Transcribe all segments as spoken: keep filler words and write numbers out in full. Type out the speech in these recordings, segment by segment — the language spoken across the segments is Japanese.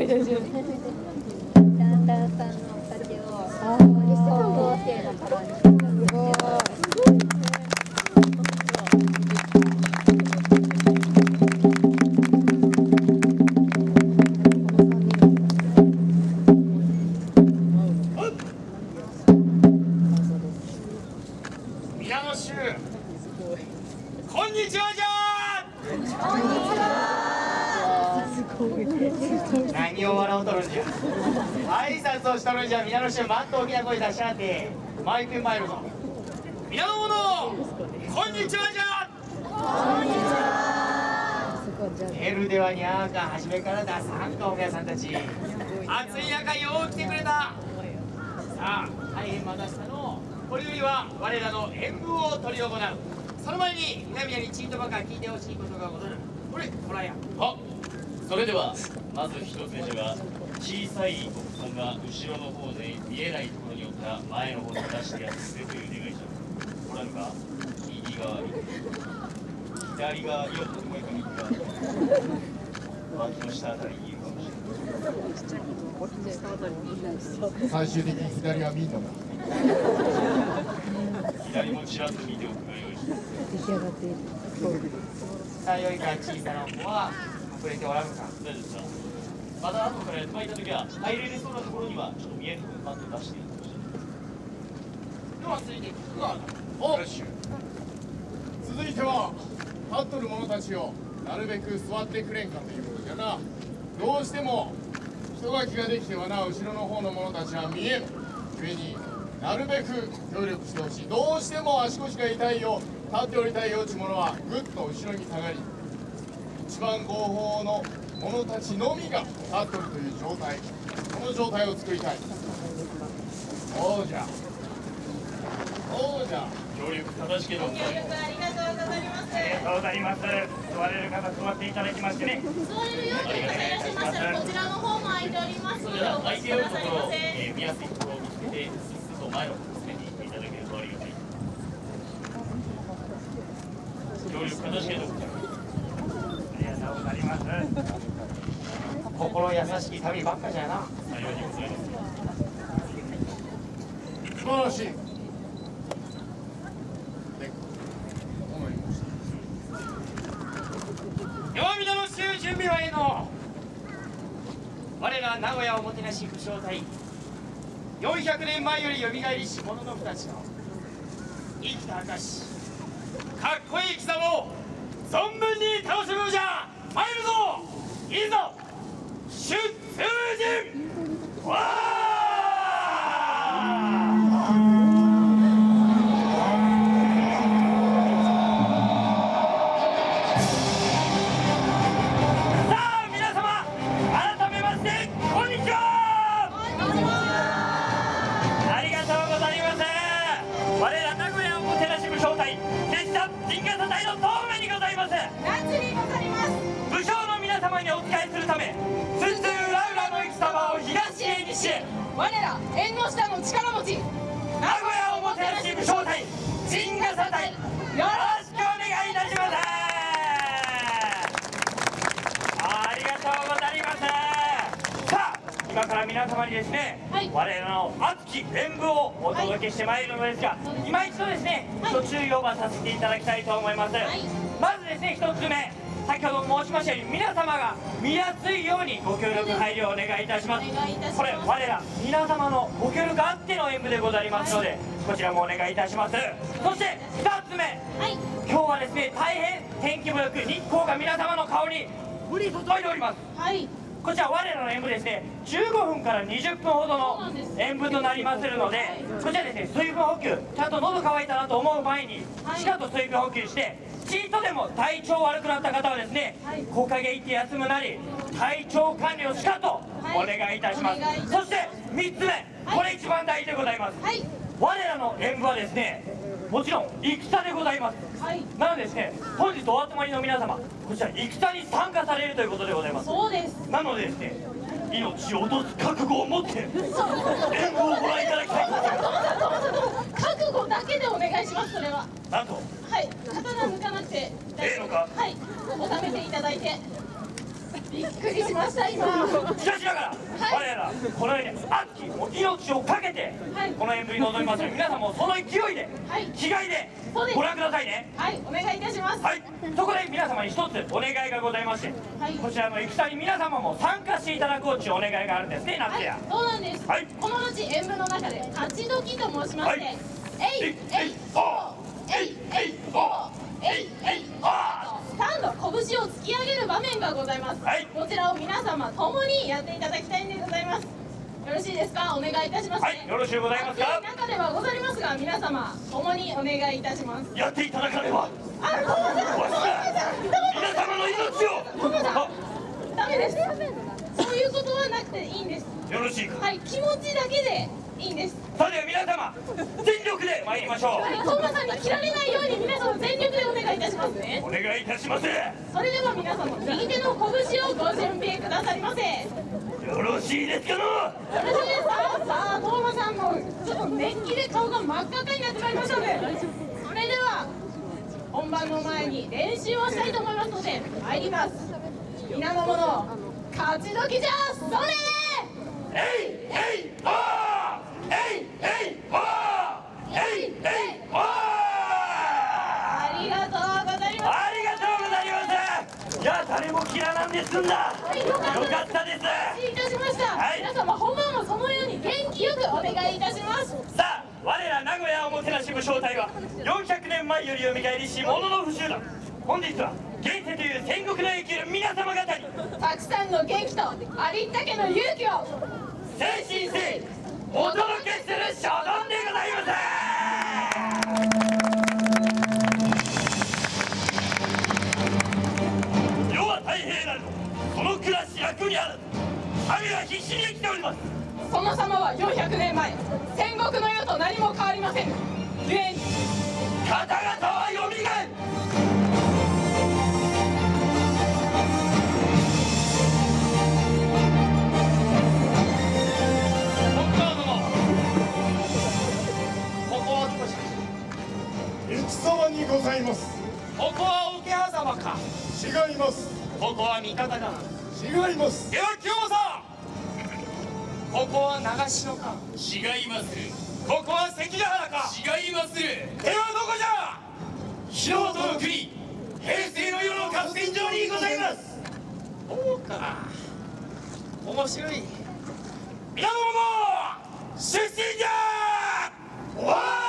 ンダンさんのお酒を高校生の頃にすごい。 皆の衆、こんにちはじゃー。何を笑うとるんじゃ。挨拶をしとるんじゃ。皆の衆、まっと大きな声出しやがって。マイクに参るぞ。皆の者、こんにちはじゃ。こんにちは。メールではにゃーか初めから出さんかお皆さんたち。暑い中よう来てくれた。さあ、大変待たしたの。これよりは我らの演舞を執り行う。その前に皆々にちんとばか聞いてほしいことがござる。これほらや。 はそれではまず一つ目じゃが、小さいお子さんが後ろの方で見えないところにおったら前の方に出してやってくれという願いじゃ。おらぬか。右側に左側によってもいいか右側に脇の下あたりにいるかもしれない。 最終的に左は見んのか。 左もちらっと見ておくがよい。 出来上がっている。 さあ、よいか小さな子は隠れておらぬか。 大丈夫ですか。また後からやってまいった時は入れるそうなところにはちょっと見えるところにパッと出してやってほしい。 では続いて福川だ。 おっ続いては立っとる者たちをなるべく座ってくれんかということじゃな。どうしても人垣ができてはな、後ろの方の者たちは見えん。故になるべく協力してほしい。どうしても足腰が痛いよ、立っておりたいよち者はぐっと後ろに下がり、一番合法の者たちのみが立っておるという状態、この状態を作りたい。そうじゃそうじゃ。 協力正しければご協力ありがとうございます。 ありがとうございます。座れる方座っていただきましてね。 座れるようにいらっしゃいましたらこちらの方も空いておりますのでお空い越してくだおるところを、 さいませ。 えー見やすいところを見つけて、すっすと前の方に進めていただけるとありがたい。協力正しければありがとうございます。心優しき旅ばっかじゃな。 さようにございます。 素晴らしい。で思いました。 では皆の衆準備はええの。我ら名古屋をもてなし武将隊よんひゃくねんまえよりよみがえりし者の二つの生きた証かっこいい貴様を存分に楽しむのじゃ。参るぞ。いいぞ出通陣わー。 我ら縁の下の力持ち名古屋をもてなし武将隊陣笠隊よろしくお願いいたします。ありがとうございます。さあ今から皆様にですね、はい、我らの熱き演舞をお届けしてまいるのですが、はい、今一度ですね、はい、ご注意をさせていただきたいと思います。はい、まずですね一つ目、先ほど申しましたように皆様が見やすいようにご協力配慮をお願いいたします。これ我ら皆様のご協力あっての演舞でございますので、はい、こちらもお願いいたします。そしてふたつめ、はい、今日はですね大変天気もよく日光が皆様の顔に降り注いでおります。はい、こちら我らの演舞ですねじゅうごふんからにじゅっぷんほどの演舞となりますので、こちらですね水分補給、ちゃんと喉乾いたなと思う前にしっかりと水分補給して、ちっとでも体調悪くなった方はですね、はい、木陰行って休むなり体調管理をしかとお願いいたします。はい、そしてみっつめ、はい、これ一番大事でございます。はい、我らの演舞はですねもちろん戦でございます。はい、なのでですね本日お集まりの皆様、こちら戦に参加されるということでございます。そうです。なのでですね命を落とす覚悟を持って演舞をご覧いただきたいと思います。 覚悟だけでお願いします。それはなんとはい、刀抜かなくてええのか。 はい、収めていただいてびっくりしました今。 しかしながら、我らこのように熱き命をかけて、 はい、 この演舞に臨みますので、皆さんもその勢いで、 はい、 気概でそうですご覧くださいね。 はい、お願いいたします。 はい、そこで皆様に一つお願いがございまして、 はい、 こちらの戦に皆様も参加していただこうというお願いがあるんですね、夏や。 はい、そうなんです。 はい、 この後演舞の中で勝ち時と申しまして、 はい、 えいえいおーえいえいおーえいえいおーとさんど拳を突き上げる場面がございます。 はい、 こちらを皆様共にやっていただきたいんでございます。よろしいですか？お願いいたします、ね。 はい、よろしゅうございますか？ 中ではございますが、皆様共にお願いいたします。 やっていただかねば。 あ、トモさん、 わしが皆様の命を。 トモさん、ダメです。そういうことはなくていいんです。 よろしいか？ はい、気持ちだけでいいんです。 さあでは皆様全力で参りましょう。 はい、トモさんに切られないように皆様全力でお願いいたしますね。 お願いいたします。 それでは皆様右手の拳をご準備くださりませ。 よろしいですかの？ よろしいですか？さあ、トモさんもちょっと熱気で顔が真っ赤っかになってまいりましたので、それでは本番の前に練習をしたいと思いますので参ります。皆の者勝ち時じゃそれ。 えいえいおーえいえいおーえいえいおー。 ありがとうございます。 ありがとうございます。いや、誰も切らなんで済んだ。 はい、よかったです。 よかったです。 失礼いたしました。 はい、 皆様本番もそのように元気よくお願いいたします。 さあ、我ら名古屋おもてなし武将隊はよんひゃくねんまえよりよみがえりし者の不集団。本日は現世という戦国の生きる皆様方にたくさんの元気とありったけの勇気を誠心誠意お届けする所存でございます。世は太平なるその暮らし楽にあらず民は必死に生きております。 その様はよんひゃくねんまえ戦国の世と何も変わりません。故に方々はよみがえる。 戦場にございます。 ここは桶狭間か？ 違います。 ここは味方か？ 違います。 では京さん、ここは長篠か？ 違います。 ここは関ヶ原か？ 違います。 ではどこじゃ？ 日の本の国、平成の世の合戦場にございます。 そうか、面白い。皆の者出陣じゃ。わあ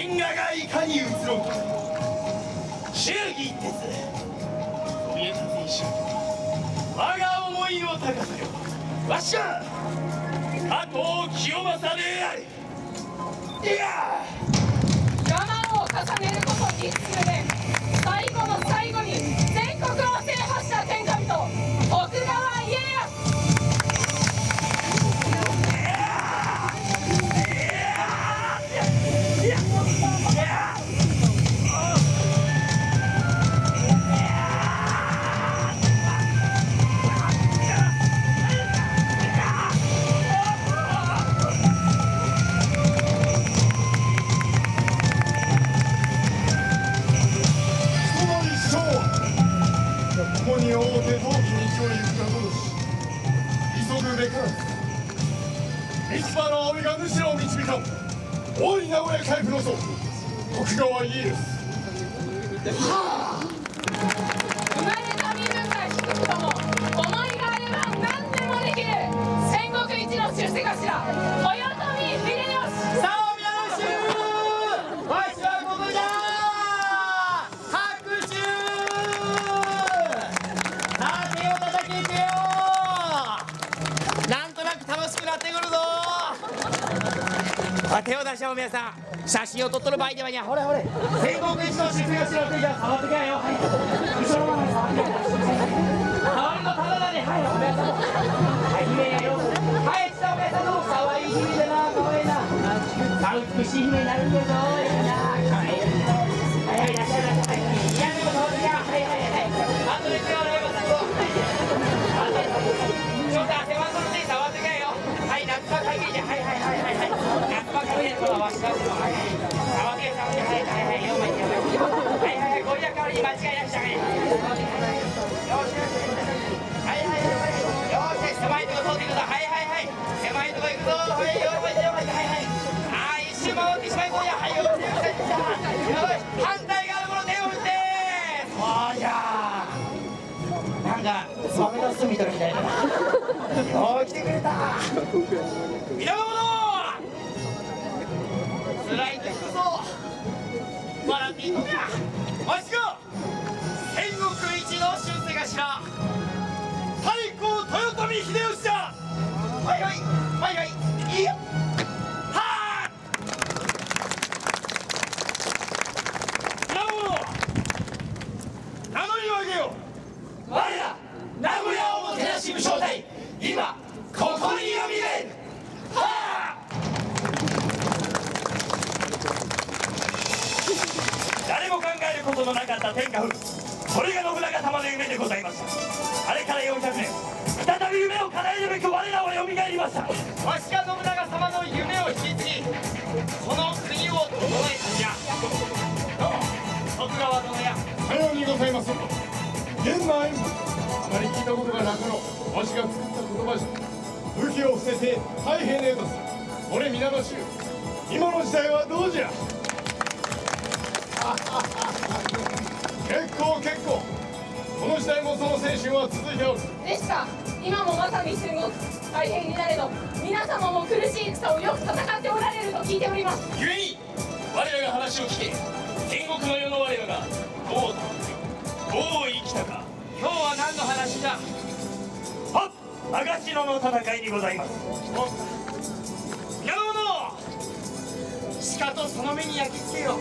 天下がいかに移ろうか。忠義一徹、そびえ立つ一瞬、我が思いの高さよ。わしは加藤清正である。いや山を重ねること実数年、最後の最後に全国を制覇した天下人、徳川家康。 共に大手同期に勢い行くがどうし、急ぐべからず。三葉の葵が主を導かん。大い名古屋海部の僧、徳川家康。 生まれた身分が低くとも思いがあれば何でもできる戦国一の出世頭、豊臣秀吉。 さあ皆の衆、わしはここじゃ。拍手。さあ手を叩きいてよ。なんとなく楽しくなってくるぞ。あ、手を出しちゃおう皆さん。写真を撮っとる場合ではにゃ。ほれほれ、戦国一の出世頭ってじゃあ触ってけよ。はい、後ろの方に触ってけ。触りのただだね。はい、おめえさんもはい姫やよ。はい、下おめえさんのかわいい姫だな。かわいいな。さあ美しい姫になるんだぞ。いいな、かわいい。はいはい、いらっしゃいいらっしゃい。いやでも触ってけ。はいはいはい。あとで手を洗いますよ。あとでちょっと汗まとって触ってけよ。はい、夏場会議じゃ。はいはいはいはいはい。夏場会議でこのわしがこのはいはい。触ってけ触ってけ。はいはいはい。よまいよまい。はいはいはい。ゴリラ代わりに間違いなくしゃべり。よしよし。はいはいはい。よし、狭いとこ通っていくぞ。はいはいはい。狭いとこ行くぞ。はい、よまいよまい。はいはい。ああ、一周回ってしまいそうや。はい、よしよしよし。よし、反対側のもの手を振って。そうじゃ。なんかサメの巣見とるみたいだな。よう来てくれた。皆の者、辛いと引くぞ。笑っていいのか。わしが戦国一の出世頭、太閤豊臣秀吉じゃ。はいはいはいはい、いいよ。はあ、皆の者、名乗りを上げよう。我ら名古屋をもてなし武将隊、今ここによみがえる。はあ、 誰も考えることのなかった天下布、それが信長様の夢でございました。あれからよんひゃくねん、再び夢を叶えるべく我らはよみがえりました。 わしが信長様の夢を引き継ぎ、この国を整えたんじゃ。どうも徳川殿や。 さようにございます。現代あまり聞いたことがなかろう。わしが作った言葉じゃ。武器を伏せて太平ねえとす。これ皆の衆、今の時代はどうじゃ。結構結構、この時代もその精神は続いておる。 ですが今もまさに戦国大変になれど、皆様も苦しい戦をよく戦っておられると聞いております。 ゆえに我らが話を聞け。天国の世の我らがどうどう生きたか。 今日は何の話だ。 はっ、長篠の戦いにございます。 皆の者、しかとその目に焼き付けよ。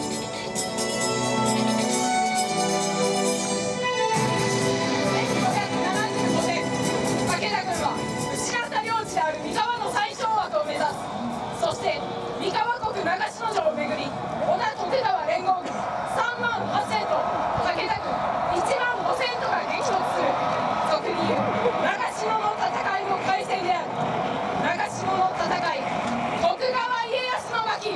そして三河国長篠城をめぐり、織田徳川連合軍さんまんはっせんと武田軍いちまんごせんとが激突する。俗に言う長篠の戦いの開戦である。長篠の戦い、徳川家康の巻。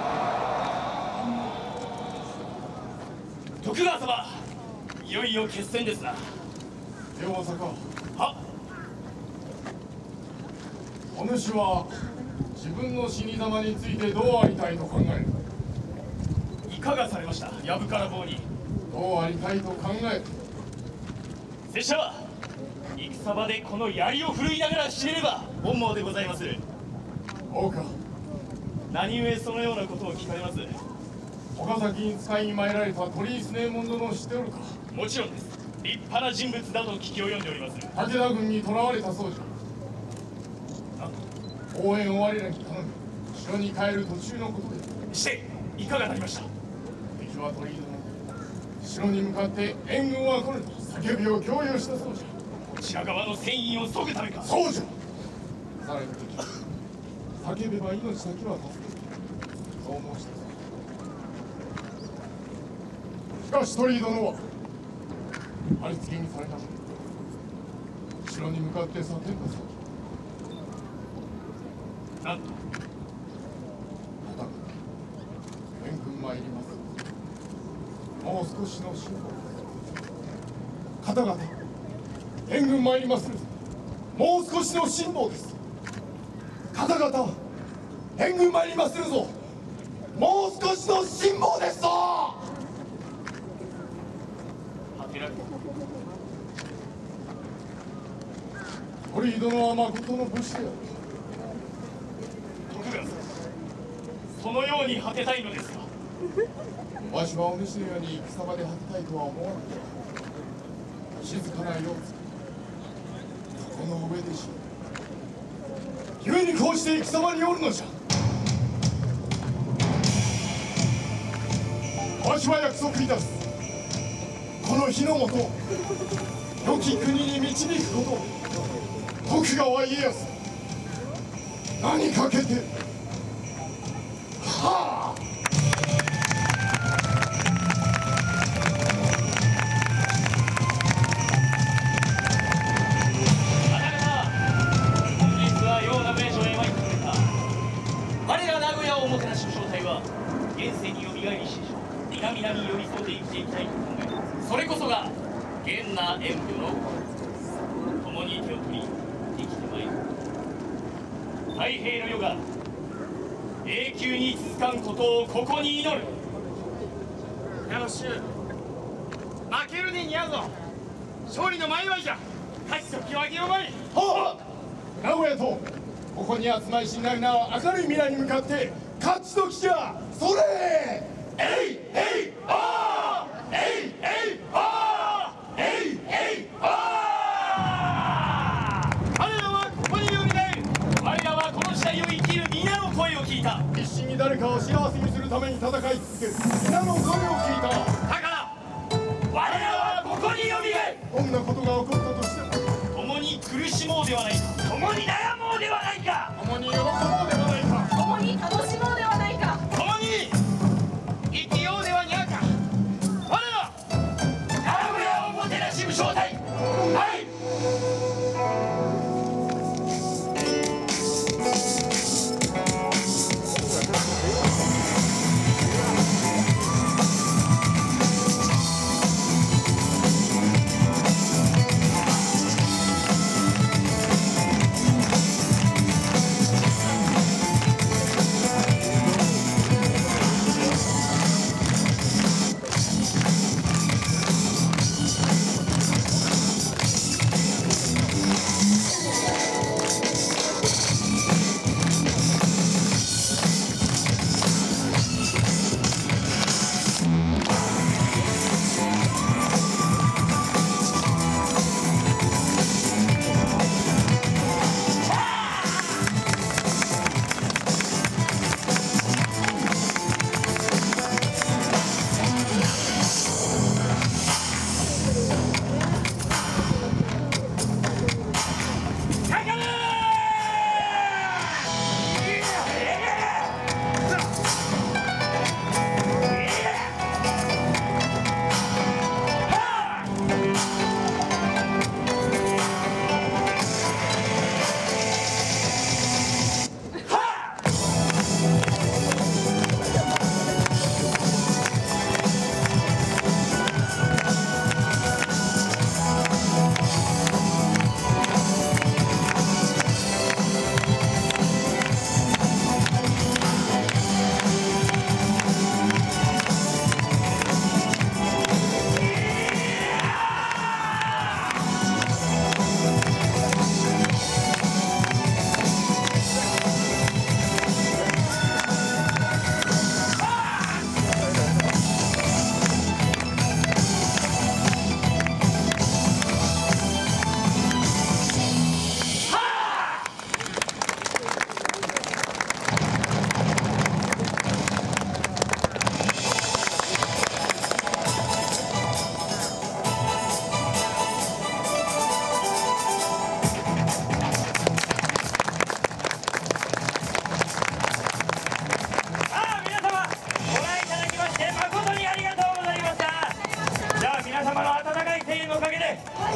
徳川様、いよいよ決戦ですな。 では坂、 はお主は自分の死に様についてどうありたいと考える。 いかがされました、やぶから棒に。 どうありたいと考える。 拙者は戦場でこの槍を振るいながら死ねれば本望でございまする。 そうか。 何故そのようなことを聞かれます。 岡崎に使いに参られた鳥居常右衛門殿を知っておるか。 もちろんです。立派な人物だと聞き及んでおります。 武田軍に囚われたそうじゃ。応援を我らに頼み城に帰る途中のことで。 していかがなりました。 敵は鳥居殿、城に向かって援軍は来ると叫びを共有したそうじゃ。 こちら側の戦意を削ぐためか。 そうじゃ。さらに敵、叫べば命だけは助ける、そう申したそうじゃ。しかし鳥居殿は貼り付けにされたの。城に向かって叫んだそうじゃ。 なんと。 方々、援軍参ります。もう少しの辛抱です。方々、援軍参りまする。もう少しの辛抱です。方々、援軍参りまするぞ。もう少しの辛抱ですぞ。 果てられた。 鳥居殿はまことの武士である。 徳川様、そのように果てたいのですか。 わしはお主のように戦場で果てたいとは思わない。静かな世を作り、この上でしょう。故にこうして戦場におるのじゃ。わしは約束いたす。この日のもと良き国に導くことを徳川家康何かけてはあ。 我ら名古屋をおもてなしの正体は現世によみがえりし皆々に寄り添って生きていきたいと考えます。それこそが現な演武の共に手を取り生きてまいる太平の世が永久に続かんことをここに祈る。 よろしゅう。負けるに似合うぞ。勝利の前祝いじゃ。勝ち時をあげようまい。 はあ、名古屋とここに集まりしながら明るい未来に向かって勝ち時じゃ。それえいえいあーえいえいあーえいえいあー。 彼らはここによみがえる。 我らはこの時代を生きる皆の声を聞いた。 必死に誰かを幸せにするために戦い続ける皆の声を聞いた。 だから我らはここによみがえる。 どんなことが起こったとしても共に苦しもうではないか。共に悩もうではないか。 共に喜ぼうではないか。 共に楽しもうではないか。 共に生きようではにゃうか。我ら名古屋をもてなしむ正体。はい。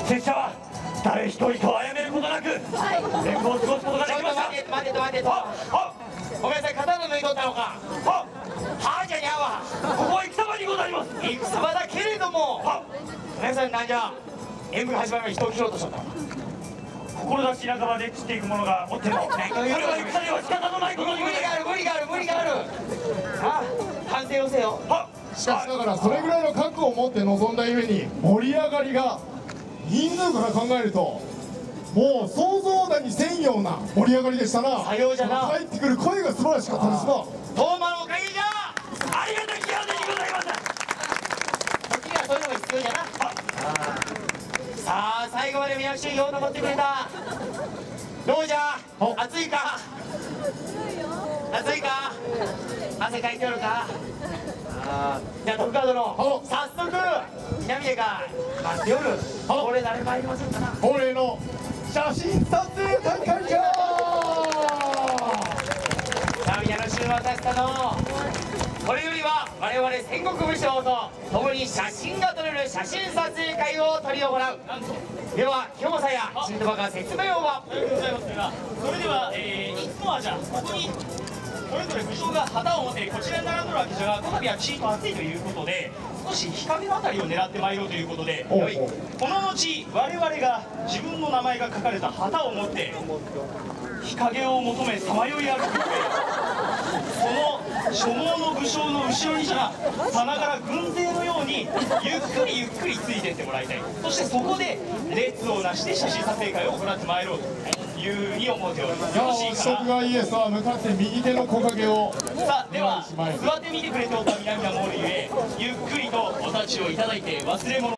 拙者は誰一人と殺めることなく全部を過ごすことができました。 待て待て待てとはごめんなさい、刀抜いとったのか。 ははあじゃにゃうわ。 ここは戦場にございます。 戦場だけれども、 はごめんなさい、なんじゃ演舞が始まる前に人を切ろうとしとったのか。 志半ばで散っていくものがおってもそれは戦では仕方のないことにござい無理がある無理がある無理がある。ああ、反省をせよ。 ます。 しかしながらそれぐらいの覚悟を持って臨んだゆえに盛り上がりが人数から考えるともう想像だにせんような盛り上がりでしたな。 さようじゃな。 入ってくる声が素晴らしかったですな。 東馬のおかげじゃ。 ありがたき幸せにございます。 時にはそういうのが必要じゃな。さあ最後まで宮城よう残ってくれた。どうじゃ暑いか暑いか汗かいておるか。あーじゃあ徳川殿早速南へが待っておる。これ誰参りませんかな。 恒例の写真撮影大会じゃ。 さあ宮の衆渡したの。これよりは我々戦国武将と共に写真が撮れる写真撮影会を執り行う。では清正や新鳥羽が説明をは。 ありがとうございますが、それでは、えー、いつもはじゃあここにそれぞれ武将が旗を持ってこちらに並んでるわけじゃが、この度はちいと暑いということで少し日陰のあたりを狙ってまいろうということで、 おうおうこの後我々が自分の名前が書かれた旗を持って日陰を求めさまよい歩く上、その所望の武将の後ろにじゃさながら軍勢のようにゆっくりゆっくりついていってもらいたい。そしてそこで列をなして写真撮影会を行ってまいろうというふうに思っております。よろしいかな。 徳川家康は向かって右手の木陰をさあでは座ってみてくれておった南がモールゆえゆっくりとお立ちをいただいて忘れ物